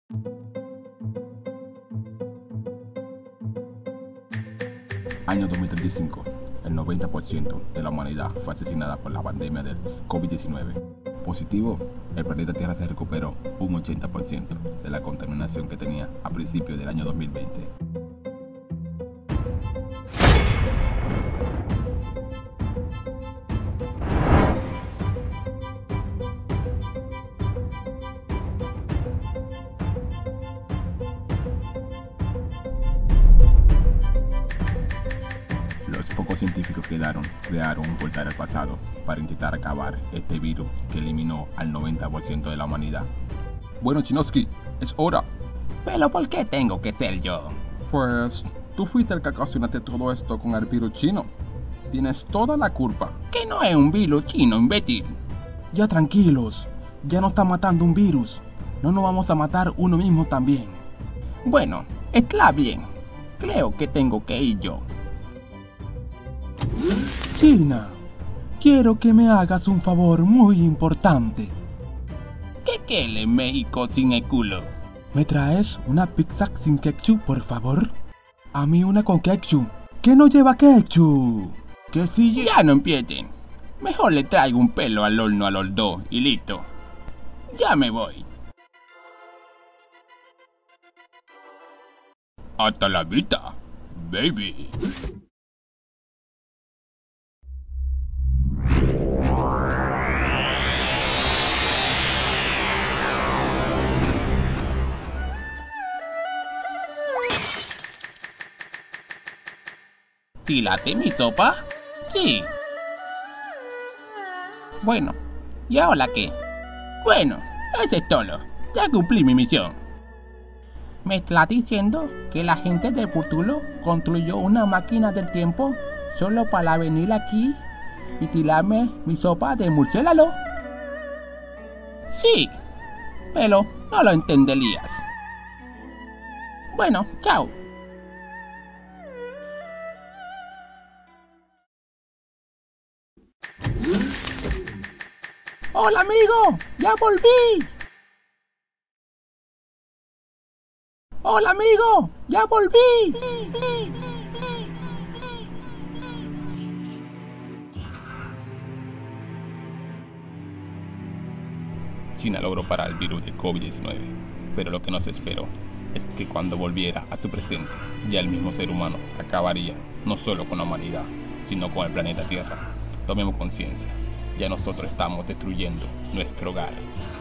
Año 2035. El 90% de la humanidad fue asesinada por la pandemia del COVID-19. Positivo, el planeta Tierra se recuperó un 80% de la contaminación que tenía a principios del año 2020. Los pocos científicos que crearon un portal al pasado para intentar acabar este virus que eliminó al 90% de la humanidad. Bueno, Chinovsky, es hora. ¿Pero por qué tengo que ser yo? Pues, tú fuiste el que ocasionaste todo esto con el virus chino. Tienes toda la culpa. Que no es un virus chino, imbécil. Ya tranquilos, ya no está matando un virus. No nos vamos a matar uno mismo también. Bueno, está bien. Creo que tengo que ir yo. China, quiero que me hagas un favor muy importante. ¿Qué quiere México sin el culo? ¿Me traes una pizza sin ketchup, por favor? A mí una con ketchup. ¿Qué no lleva ketchup? Que si ya no empiecen. Mejor le traigo un pelo al horno a los dos y listo. Ya me voy. Hasta la vista, baby. ¿Sí late mi sopa? Sí. Bueno, ¿y ahora qué? Bueno, eso es todo. Ya cumplí mi misión. ¿Me está diciendo que la gente del futuro construyó una máquina del tiempo solo para venir aquí y tirarme mi sopa de murciélago? Sí, pero no lo entenderías. Bueno, chao. ¡Hola, amigo! ¡Ya volví! ¡Hola, amigo! ¡Ya volví! China logró parar el virus de COVID-19, pero lo que no se esperó es que cuando volviera a su presente, ya el mismo ser humano acabaría no solo con la humanidad, sino con el planeta Tierra. Tomemos conciencia. Ya nosotros estamos destruyendo nuestro hogar.